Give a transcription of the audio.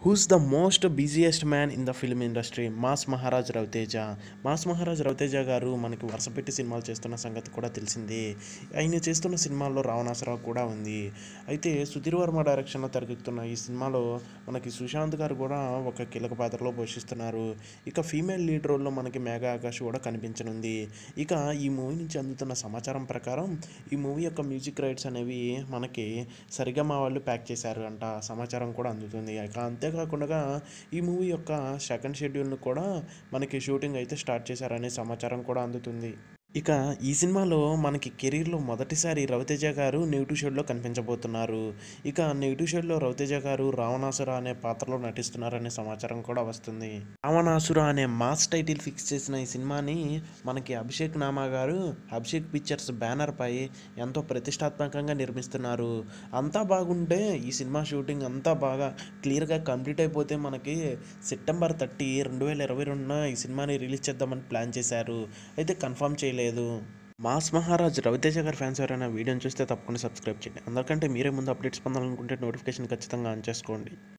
Who's the most busiest man in the film industry? Mass Maharaj Raviteja. Mass Maharaj Raviteja గారు మనకి వరుస పెట్టి సినిమాలు చేస్తున్న సంగతి కూడా తెలిసిందే. ఆయన చేస్తున్న సినిమాల్లో రావణాసుర కూడా ఉంది. అయితే సుధీర్ వర్మ డైరెక్షన్లో తెరకెక్కుతున్న ఈ సినిమాలో మనకి సుశాంత్ గారు కూడా ఒక కీలక పాత్రలో పోషిస్తున్నారు. ఇక ఫీమేల్ లీడ్ రోల్లో మనకి మేఘా ఆకాష్ కూడా కనిపించనుంది. ఇక ఈ మూవీ నుంచి అందుతున్న సమాచారం ప్రకారం ఈ మూవీ యొక్క మ్యూజిక్ రైట్స్ అనేవి మనకి సరిగమ వాళ్ళు ప్యాక్ చేశారు అంట సమాచారం కూడా అందుతుంది. ఇక అంతేకాకుండా ఈ మూవీ యొక్క సెకండ్ షెడ్యూల్ను కూడా మనకి షూటింగ్ అయితే స్టార్ట్ చేశారనే సమాచారం కూడా అందుతుంది. ఇక ఈ సినిమాలో మనకి కెరీర్లో మొదటిసారి రవితేజ గారు నెగిటివ్ షేడ్లో కనిపించబోతున్నారు. ఇక నెగిటివ్ షేడ్లో రవితేజ గారు రావణాసుర అనే పాత్రలో నటిస్తున్నారనే సమాచారం కూడా వస్తుంది. రావణాసుర అనే మాస్ టైటిల్ ఫిక్స్ చేసిన ఈ సినిమాని మనకి అభిషేక్ నామా గారు అభిషేక్ పిక్చర్స్ బ్యానర్ పై ఎంతో ప్రతిష్టాత్మకంగా నిర్మిస్తున్నారు. అంతా బాగుంటే ఈ సినిమా షూటింగ్ అంతా బాగా క్లియర్గా కంప్లీట్ అయిపోతే మనకి సెప్టెంబర్ 30, 2022న ఈ సినిమాని రిలీజ్ చేద్దామని ప్లాన్ చేశారు. అయితే కన్ఫర్మ్ చేయలేదు. మాస్ మహారాజ్ రవితేజ గారి ఫ్యాన్స్ ఎవరైనా వీడియోని చూస్తే తప్పకుండా సబ్స్క్రైబ్ చేయండి. అందరికంటే మీరే ముందు అప్డేట్స్ పొందాలనుకుంటే నోటిఫికేషన్ ఖచ్చితంగా ఆన్ చేసుకోండి.